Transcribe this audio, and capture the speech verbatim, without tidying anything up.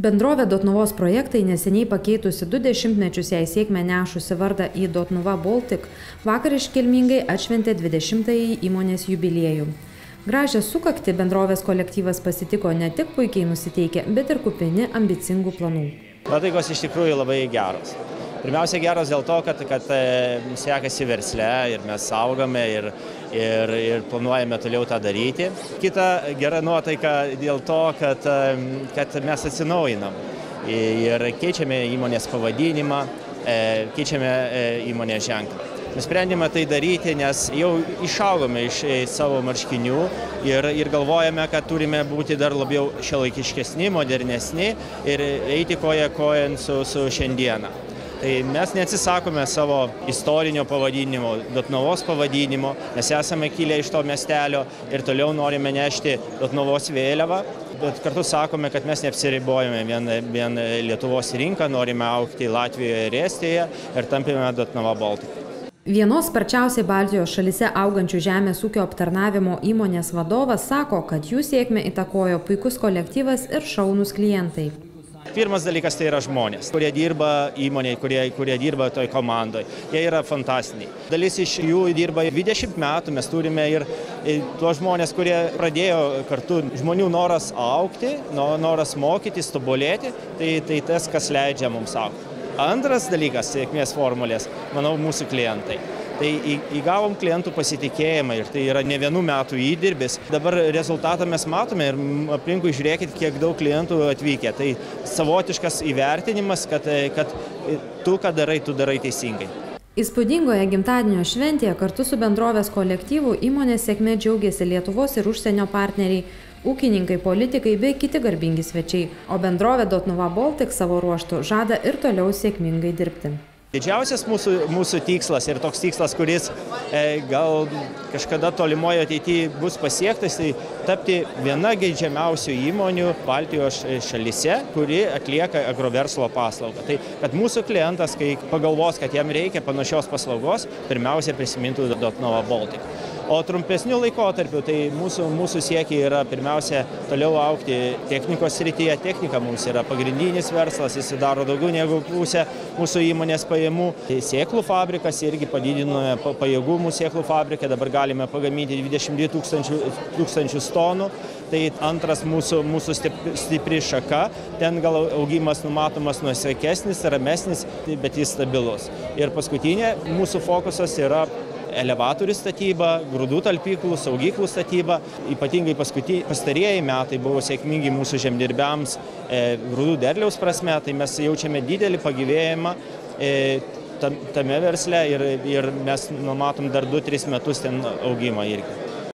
Bendrovė Dotnuvos projektai, neseniai pakeitusi du dešimtmečius jai sėkmę nešusi vardą į Dotnuva Baltic, vakar iškilmingai atšventė dvidešimtąjį įmonės jubiliejų. Gražią sukaktį bendrovės kolektyvas pasitiko ne tik puikiai nusiteikę, bet ir kupini ambicingų planų. Nuotaikos iš tikrųjų labai geros. Pirmiausia, geros dėl to, kad, kad sekasi versle ir mes augame ir, ir, ir planuojame toliau tą daryti. Kita gera nuotaika dėl to, kad, kad mes atsinaujinam ir keičiame įmonės pavadinimą, keičiame įmonės ženklą. Nusprendėme tai daryti, nes jau išaugome iš savo marškinių ir, ir galvojame, kad turime būti dar labiau šiuolaikiškesni, modernesni ir eiti koja kojon su, su šiandieną. Tai mes neatsisakome savo istorinio pavadinimo, Dotnuvos pavadinimo, nes esame kilę iš to miestelio ir toliau norime nešti Dotnuvos vėliavą, bet kartu sakome, kad mes neapsiribojame vien, vien Lietuvos rinką, norime augti Latvijoje ir Estijoje ir tampame Dotnuva Baltic. Vienos sparčiausiai Baltijos šalyse augančių žemės ūkio aptarnavimo įmonės vadovas sako, kad jų sėkmę įtakojo puikus kolektyvas ir šaunūs klientai. Pirmas dalykas tai yra žmonės, kurie dirba įmonėje, kurie, kurie dirba toj komandoje. Jie yra fantastiniai. Dalis iš jų dirba dvidešimt metų, mes turime ir, ir tuos žmonės, kurie pradėjo kartu. Žmonių noras augti, noras mokytis, tobulėti, tai, tai tas, kas leidžia mums augti. Antras dalykas, sėkmės formulės, manau, mūsų klientai. Tai įgavom klientų pasitikėjimą ir tai yra ne vienų metų įdirbis. Dabar rezultatą mes matome ir aplinkui žiūrėkit, kiek daug klientų atvykę. Tai savotiškas įvertinimas, kad, kad tu, ką darai, tu darai teisingai. Įspūdingoje gimtadienio šventėje kartu su bendrovės kolektyvu įmonės sėkme džiaugiasi Lietuvos ir užsienio partneriai, ūkininkai, politikai bei kiti garbingi svečiai, o bendrovė Dotnuva Baltic savo ruožtu žada ir toliau sėkmingai dirbti. Didžiausias mūsų, mūsų tikslas ir toks tikslas, kuris e, gal kažkada tolimoje ateityje bus pasiektas, tai tapti viena geidžiamiausių įmonių Baltijos šalyse, kuri atlieka agroverslo paslaugą. Tai kad mūsų klientas, kai pagalvos, kad jam reikia panašios paslaugos, pirmiausia prisimintų Dotnuva Baltic. O trumpesniu laikotarpiu tai mūsų, mūsų siekiai yra pirmiausia toliau augti technikos srityje. Technika mums yra pagrindinis verslas, jis sudaro daugiau negu pusę mūsų įmonės pajamų. Tai sėklų fabrikas irgi padidinome pajėgumų sėklų fabriką, dabar galime pagaminti dvidešimt du tūkstančius tonų. Tai antras mūsų, mūsų stipri šaka, ten gal augimas numatomas nuosaikesnis, ramesnis, bet jis stabilus. Ir paskutinė mūsų fokusas yra elevatorių statyba, grūdų talpyklų, saugyklų statyba. Ypatingai pastarieji metai buvo sėkmingi mūsų žemdirbiams e, grūdų derliaus prasme, tai mes jaučiame didelį pagyvėjimą e, tam, tame versle ir, ir mes numatom dar du tris metus ten augimą irgi.